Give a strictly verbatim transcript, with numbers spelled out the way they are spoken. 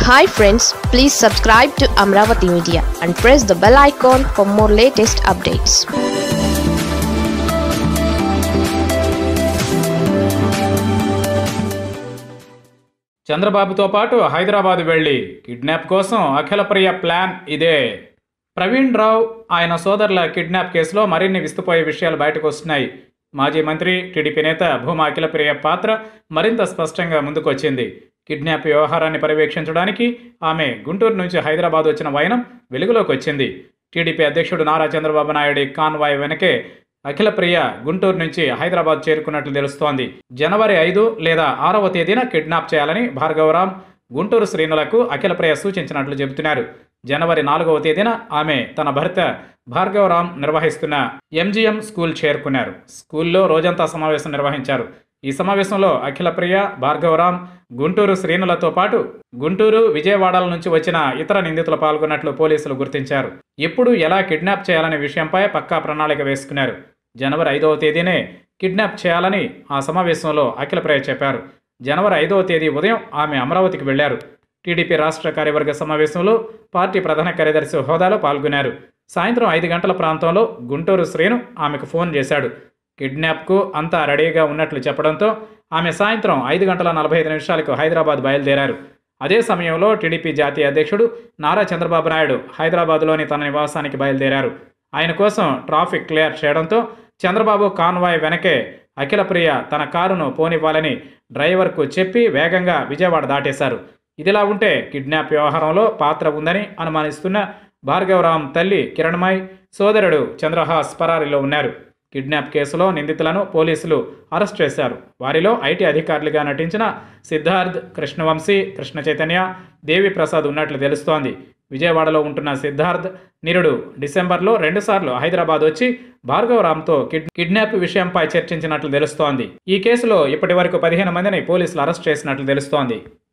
Hi friends, please subscribe to Amaravathi Media and press the bell icon for more latest updates. చంద్రబాబుతో పాటు హైదరాబాద్ వెళ్లి kidnap కోసం Akhila Priya plan ఇదే. ప్రవీణ్ రావు ఆయన సోదరుల కిడ్నాప్ కేసులో మరిన్ని విస్తుపోయే విషయాలు బయటకు వస్తున్నాయి. మాజీ మంత్రి టీడీపీ నేత భూమా అఖిల ప్రియ పాత్ర మరింత స్పష్టంగా ముందుకొచ్చింది. కిడ్నాప్ వ్యవహారాన్ని పర్యవేక్షించడానికి ఆమె గుంటూరు నుంచి హైదరాబాద్ వచ్చిన వైనం వెలుగులోకి వచ్చింది. టీడీపీ అధ్యక్షుడు నారా చంద్రబాబు నాయుడు కాన్వాయ్ వెనకే అఖిల ప్రియ గుంటూరు నుంచి హైదరాబాద్ చేరుకున్నట్లు తెలుస్తోంది. జనవరి ఐదు లేదా ఆరవ తేదీన కిడ్నాప్ చేయాలని భార్గవరాం, గుంటూరు శ్రీనులకు అఖిల ప్రియ సూచించినట్లు చెబుతున్నారు. జనవరి నాలుగవ తేదీన ఆమె తన భర్త భార్గవరాం నిర్వహిస్తున్న ఎంజీఎం స్కూల్ చేరుకున్నారు. స్కూల్లో రోజంతా సమావేశం నిర్వహించారు. ఈ సమావేశంలో అఖిల ప్రియ, భార్గవరాం, గుంటూరు శ్రీనులతో పాటు గుంటూరు, విజయవాడల నుంచి వచ్చిన ఇతర నిందితులు పాల్గొన్నట్లు పోలీసులు గుర్తించారు. ఎప్పుడు ఎలా కిడ్నాప్ చేయాలనే విషయంపై పక్కా ప్రణాళిక వేసుకున్నారు. జనవరి ఐదవ తేదీనే కిడ్నాప్ చేయాలని ఆ సమావేశంలో అఖిల ప్రియ చెప్పారు. జనవరి ఐదవ తేదీ ఉదయం ఆమె అమరావతికి వెళ్లారు. టీడీపీ రాష్ట్ర కార్యవర్గ సమావేశంలో పార్టీ ప్రధాన కార్యదర్శి హోదాలో పాల్గొన్నారు. సాయంత్రం ఐదు గంటల ప్రాంతంలో గుంటూరు శ్రీను ఆమెకు ఫోన్ చేశాడు. కిడ్నాప్కు అంతా రెడీగా ఉన్నట్లు చెప్పడంతో ఆమె సాయంత్రం ఐదు గంటల నలభై ఐదు నిమిషాలకు హైదరాబాద్ బయలుదేరారు. అదే సమయంలో టీడీపీ జాతీయ అధ్యక్షుడు నారా చంద్రబాబు నాయుడు హైదరాబాద్లోని తన నివాసానికి బయలుదేరారు. ఆయన కోసం ట్రాఫిక్ క్లియర్ చేయడంతో చంద్రబాబు కాన్వాయ్ వెనకే అఖిల ప్రియ తన కారును పోనివ్వాలని డ్రైవర్కు చెప్పి వేగంగా విజయవాడ దాటేశారు. ఇదిలా ఉంటే కిడ్నాప్ వ్యవహారంలో పాత్ర ఉందని అనుమానిస్తున్న భార్గవరాం తల్లి కిరణ్మయ్, సోదరుడు చంద్రహాస్ పరారీలో ఉన్నారు. కిడ్నాప్ కేసులో నిందితులను పోలీసులు అరెస్ట్ చేశారు. వారిలో ఐటీ అధికారులుగా నటించిన సిద్ధార్థ్, కృష్ణవంశీ, కృష్ణ చైతన్య, దేవి ప్రసాద్ ఉన్నట్లు తెలుస్తోంది. విజయవాడలో ఉంటున్న సిద్ధార్థ్ నిరుడు డిసెంబర్లో రెండుసార్లు హైదరాబాద్ వచ్చి భార్గవరాంతో కిడ్ కిడ్నాప్ విషయంపై చర్చించినట్లు తెలుస్తోంది. ఈ కేసులో ఇప్పటి వరకు పదిహేను మందిని పోలీసులు అరెస్ట్ చేసినట్లు తెలుస్తోంది.